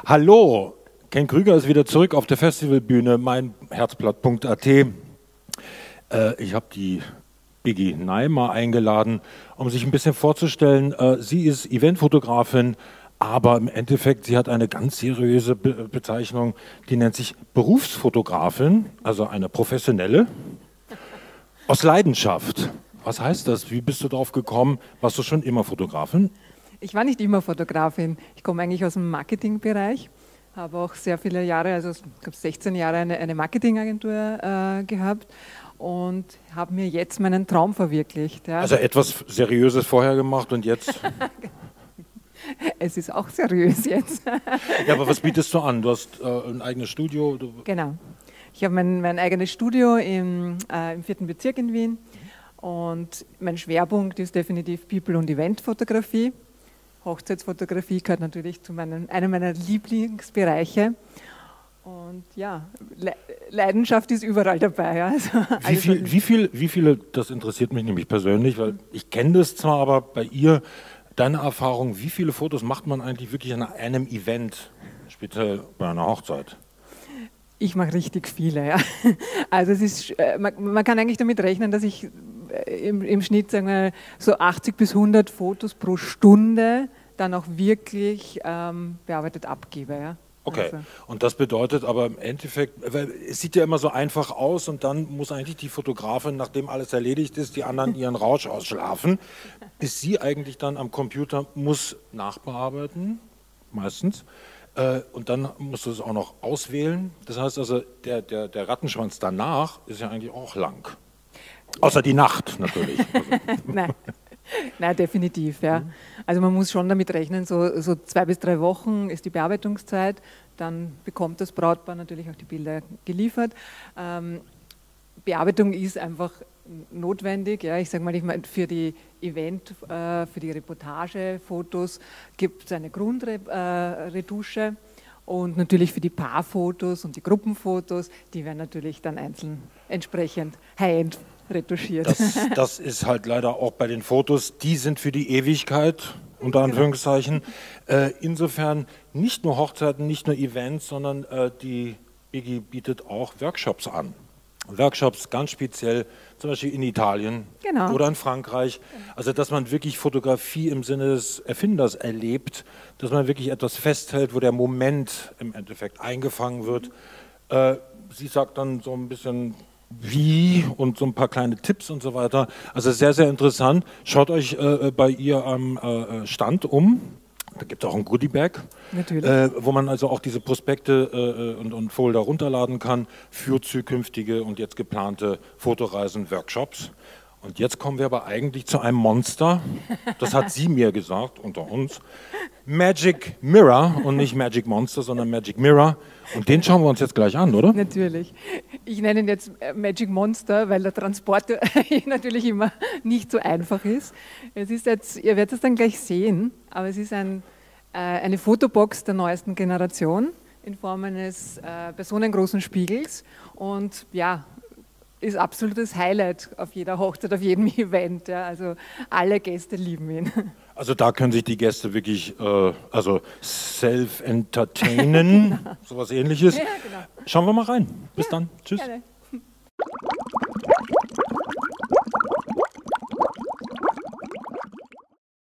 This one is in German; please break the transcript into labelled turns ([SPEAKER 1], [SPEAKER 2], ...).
[SPEAKER 1] Hallo, Ken Krüger ist wieder zurück auf der Festivalbühne, meinherzblatt.at. Ich habe die Biggie Neimer eingeladen, um sich ein bisschen vorzustellen. Sie ist Eventfotografin, aber im Endeffekt, sie hat eine ganz seriöse Bezeichnung, die nennt sich Berufsfotografin, also eine professionelle, aus Leidenschaft. Was heißt das? Wie bist du darauf gekommen? Warst du schon immer Fotografin?
[SPEAKER 2] Ich war nicht immer Fotografin. Ich komme eigentlich aus dem Marketingbereich, habe auch sehr viele Jahre, also ich glaube 16 Jahre eine Marketingagentur gehabt und habe mir jetzt meinen Traum verwirklicht. Ja.
[SPEAKER 1] Also etwas Seriöses vorher gemacht und jetzt?
[SPEAKER 2] Es ist auch seriös jetzt.
[SPEAKER 1] Ja, aber was bietest du an? Du hast ein eigenes Studio?
[SPEAKER 2] Genau. Ich habe mein eigenes Studio im 4. Bezirk in Wien und mein Schwerpunkt ist definitiv People- und Eventfotografie. Hochzeitsfotografie gehört natürlich zu einem meiner Lieblingsbereiche. Und ja, Leidenschaft ist überall dabei. Ja. Also
[SPEAKER 1] wie viele, das interessiert mich nämlich persönlich, weil ich kenne das zwar, aber bei ihr, deine Erfahrung, wie viele Fotos macht man eigentlich wirklich an einem Event, speziell bei einer Hochzeit?
[SPEAKER 2] Ich mache richtig viele, ja. Also es ist, man kann eigentlich damit rechnen, dass ich im Schnitt sagen wir, so 80 bis 100 Fotos pro Stunde dann auch wirklich bearbeitet abgebe. Ja.
[SPEAKER 1] Okay,
[SPEAKER 2] also.
[SPEAKER 1] Und das bedeutet aber im Endeffekt, weil es sieht ja immer so einfach aus und dann muss eigentlich die Fotografin, nachdem alles erledigt ist, die anderen ihren Rausch ausschlafen, bis sie eigentlich dann am Computer muss nachbearbeiten, meistens. Und dann musst du es auch noch auswählen. Das heißt also, der Rattenschwanz danach ist ja eigentlich auch lang. Außer die Nacht natürlich.
[SPEAKER 2] Nein, definitiv. Ja. Also man muss schon damit rechnen, so 2 bis 3 Wochen ist die Bearbeitungszeit. Dann bekommt das Brautpaar natürlich auch die Bilder geliefert. Bearbeitung ist einfach notwendig. Ja. Ich sage mal, für die für die Reportagefotos gibt es eine Grundretusche und natürlich für die Paarfotos und die Gruppenfotos, die werden natürlich dann einzeln entsprechend high-end retuschiert.
[SPEAKER 1] Das ist halt leider auch bei den Fotos, die sind für die Ewigkeit, unter Anführungszeichen. Insofern nicht nur Hochzeiten, nicht nur Events, sondern die Biggie bietet auch Workshops an. Workshops ganz speziell, zum Beispiel in Italien oder in Frankreich. Also dass man wirklich Fotografie im Sinne des Erfinders erlebt, dass man wirklich etwas festhält, wo der Moment im Endeffekt eingefangen wird. Sie sagt dann so ein bisschen wie und so ein paar kleine Tipps und so weiter. Also sehr, sehr interessant. Schaut euch bei ihr am Stand um. Da gibt es auch ein Goodie-Bag, wo man also auch diese Prospekte und Folder runterladen kann für zukünftige und jetzt geplante Fotoreisen, Workshops. Und jetzt kommen wir aber eigentlich zu einem Monster, das hat sie mir gesagt, unter uns, Magic Mirror und nicht Magic Monster, sondern Magic Mirror. Und den schauen wir uns jetzt gleich an, oder?
[SPEAKER 2] Natürlich. Ich nenne ihn jetzt Magic Monster, weil der Transport natürlich immer nicht so einfach ist. Es ist jetzt, ihr werdet es dann gleich sehen, aber es ist eine Fotobox der neuesten Generation in Form eines personengroßen Spiegels und ja, ist absolutes Highlight auf jeder Hochzeit, auf jedem Event. Ja. Also alle Gäste lieben ihn.
[SPEAKER 1] Also da können sich die Gäste wirklich also self-entertainen, sowas Ähnliches.
[SPEAKER 2] Ja, genau.
[SPEAKER 1] Schauen wir mal rein. Bis dann. Tschüss.
[SPEAKER 2] Gerne.